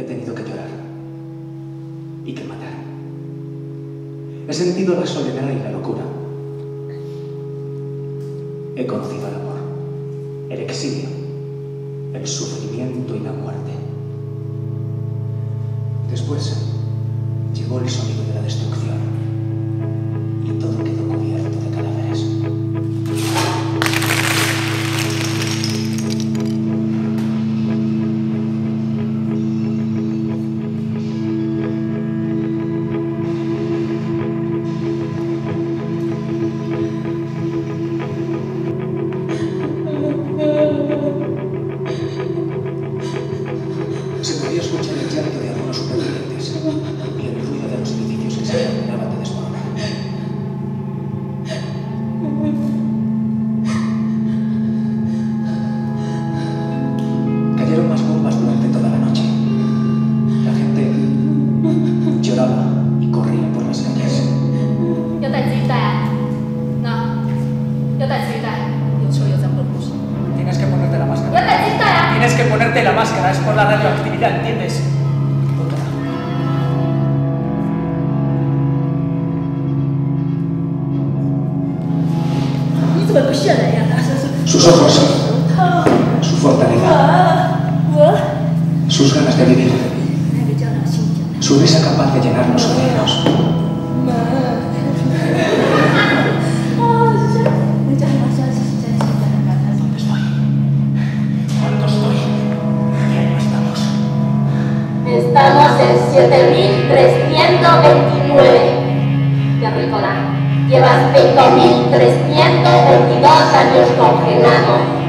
tenido que llorar y que matar. He sentido la soledad y la locura. He conocido el amor, el exilio, el sufrimiento y la muerte. Después llegó el sonido de la destrucción y todo quedó cubierto de cadáveres. Se podía escuchar el llanto de algunos supervivientes y el ruido de los edificios que se terminaban de desmoronar. Cayeron más bombas durante toda la noche. La gente lloraba y corría por las calles. Tienes que ponerte la máscara. Tienes que ponerte la máscara, es por la radioactividad, ¿entiendes? Póntela. Sus ojos, su fortaleza, sus ganas de vivir, su risa capaz de llenar los océanos. Estamos en 7329. Terrícola, llevas 5.322 años congelado.